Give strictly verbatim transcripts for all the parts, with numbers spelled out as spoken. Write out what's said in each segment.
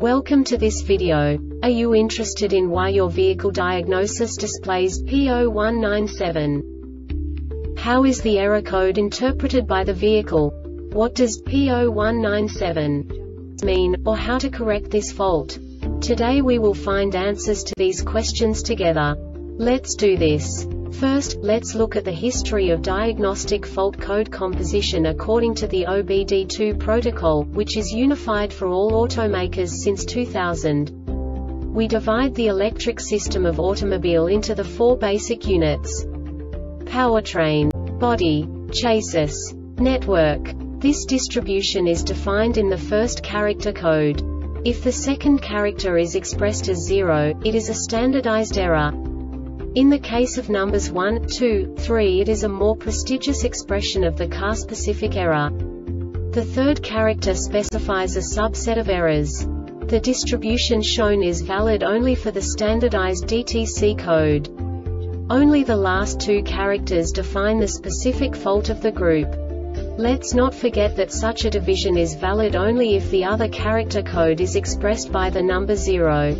Welcome to this video. Are you interested in why your vehicle diagnosis displays P zero one nine seven? How is the error code interpreted by the vehicle? What does P zero one nine seven mean, or how to correct this fault? Today we will find answers to these questions together. Let's do this. First, let's look at the history of diagnostic fault code composition according to the O B D two protocol, which is unified for all automakers since two thousand. We divide the electric system of automobile into the four basic units: powertrain, body, chassis, network. This distribution is defined in the first character code. If the second character is expressed as zero, it is a standardized error. In the case of numbers one, two, three, it is a more prestigious expression of the car-specific error. The third character specifies a subset of errors. The distribution shown is valid only for the standardized D T C code. Only the last two characters define the specific fault of the group. Let's not forget that such a division is valid only if the other character code is expressed by the number zero.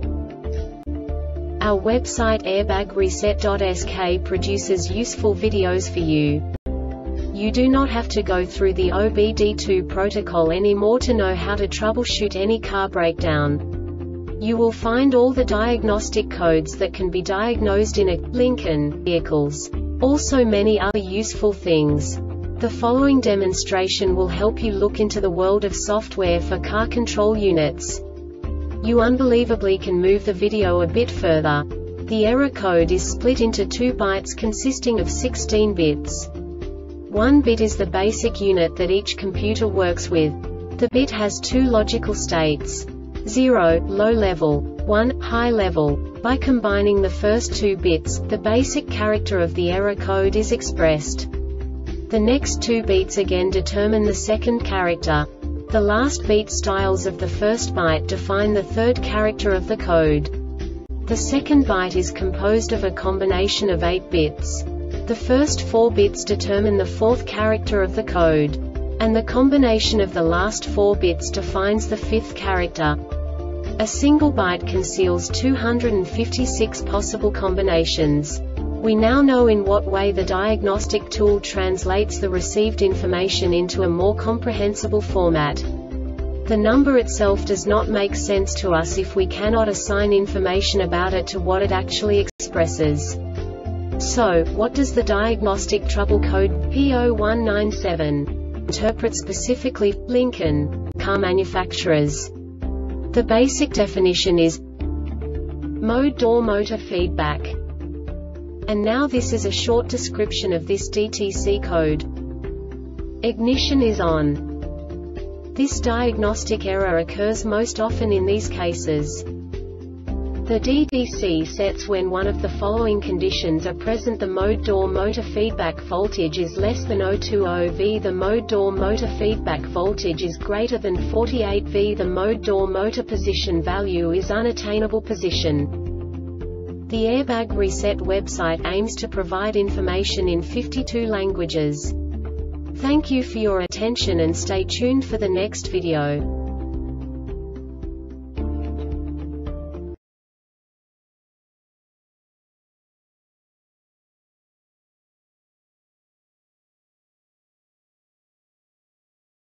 Our website airbag reset dot S K produces useful videos for you. You do not have to go through the O B D two protocol anymore to know how to troubleshoot any car breakdown. You will find all the diagnostic codes that can be diagnosed in a Lincoln vehicles. Also many other useful things. The following demonstration will help you look into the world of software for car control units. You unbelievably can move the video a bit further. The error code is split into two bytes consisting of sixteen bits. One bit is the basic unit that each computer works with. The bit has two logical states: zero, low level, one, high level. By combining the first two bits, the basic character of the error code is expressed. The next two bits again determine the second character. The last beat styles of the first byte define the third character of the code. The second byte is composed of a combination of eight bits. The first four bits determine the fourth character of the code. And the combination of the last four bits defines the fifth character. A single byte conceals two hundred fifty-six possible combinations. We now know in what way the diagnostic tool translates the received information into a more comprehensible format. The number itself does not make sense to us if we cannot assign information about it to what it actually expresses. So, what does the diagnostic trouble code P zero one nine seven interpret specifically for Lincoln car manufacturers? The basic definition is mode door motor feedback. And now this is a short description of this D T C code. Ignition is on. This diagnostic error occurs most often in these cases. The D T C sets when one of the following conditions are present: the mode door motor feedback voltage is less than zero point two zero volts, the mode door motor feedback voltage is greater than forty-eight volts, the mode door motor position value is unattainable position. The Airbag Reset website aims to provide information in fifty-two languages. Thank you for your attention and stay tuned for the next video.